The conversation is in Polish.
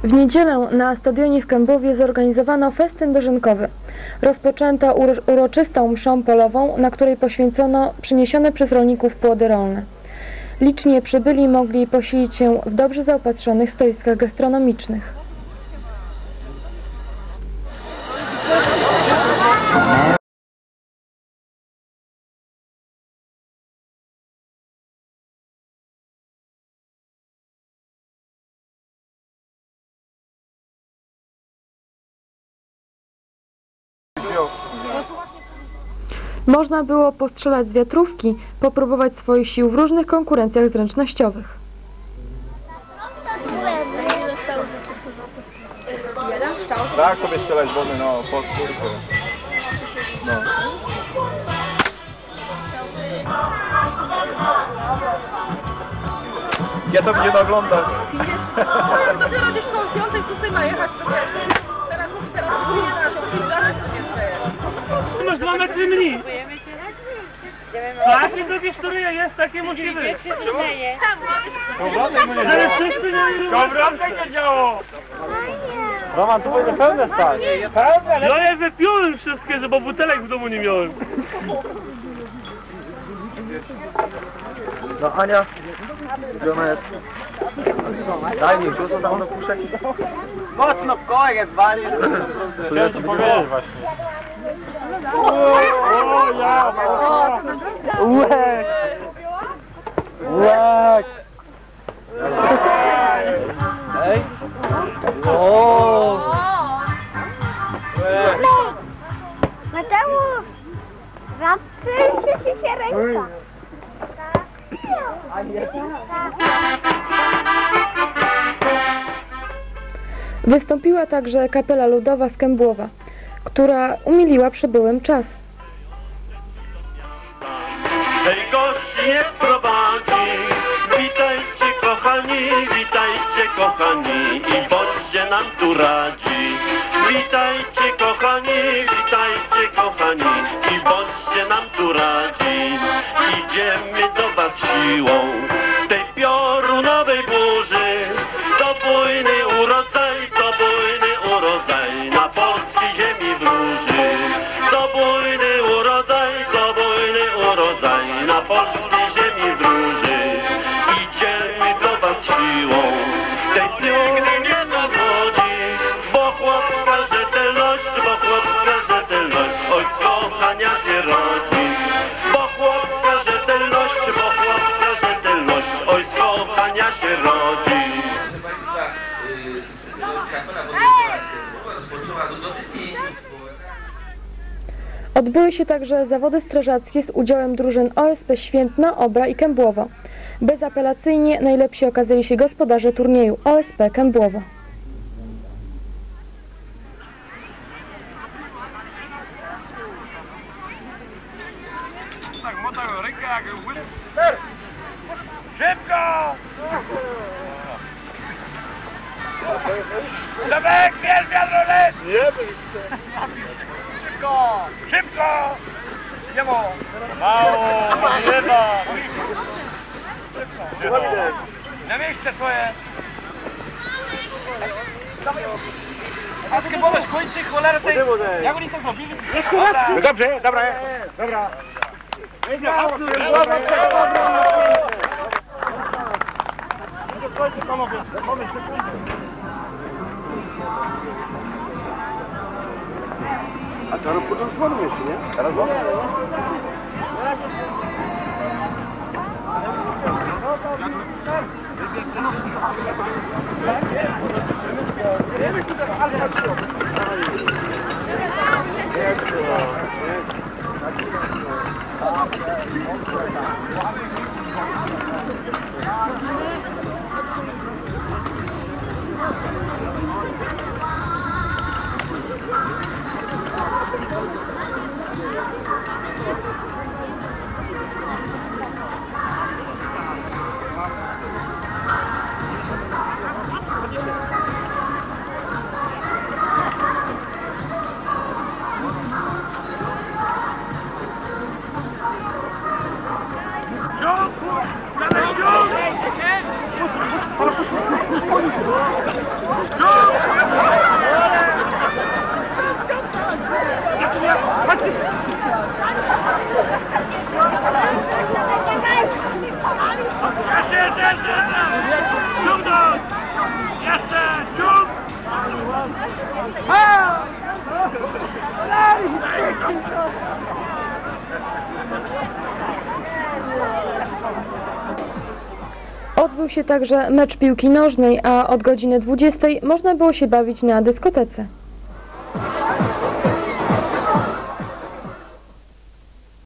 W niedzielę na stadionie w Kębówie zorganizowano festyn dożynkowy. Rozpoczęto uroczystą mszą polową, na której poświęcono przyniesione przez rolników płody rolne. Licznie przybyli mogli posilić się w dobrze zaopatrzonych stoiskach gastronomicznych. Można było postrzelać z wiatrówki, popróbować swoich sił w różnych konkurencjach zręcznościowych. Tak sobie strzelać z wody, no, pod kurkę. No. Ja to mnie oglądać. Dopiero gdzieś koło 5-6 ma jechać do teraz masz 2 metry mniej. Takie drugie szturyje jest, takie musi być. Ale wszyscy nie Kobratek nie działo. Roman, tu będzie pełne stać. No ja wypiłem wszystkie, bo butelek w domu nie miałem. No Ania, daj mi, tu tam do puszek. Mocno w kołek jest wali. Chciałem ci powiedzieć właśnie. Łek! Łek! Ej! O! Mateusz! Zaprzyjcie się ręka! Wystąpiła także kapela ludowa z Kębłowa, która umiliła przybyłym czas. Tej gości nie prowadzi. Witajcie kochani i bądźcie nam tu radzi. Witajcie kochani i bądźcie nam tu radzi. Idziemy do was siłą tej piorunowej burzy. To bujny urodzaj na polskiej ziemi wróży. To bujny urodzaj na polskiej ziemi wróży. Idziemy do was siłą tej pióry nie dowodzi, bo chłopska rzetelność, oj kochania się rodzi. Bo chłopska rzetelność, oj kochania się rodzi. Odbyły się także zawody strażackie z udziałem drużyn OSP Świętna, Obra i Kębłowo. Bezapelacyjnie najlepsi okazali się gospodarze turnieju OSP Kębłowo. Szybko! Zabek, bierz wiadrolet! Szybko! Szybko! Nie ma! Mało! Lewa! Szybko! Na miejsce swoje! Askie boleć, kończy, cholera tej... Jak oni to zrobili? Dobrze, dobra. A teraz potem dzwonią jeszcze, nie? Teraz dzwonią? Odbył się także mecz piłki nożnej, a od godziny 20 można było się bawić na dyskotece.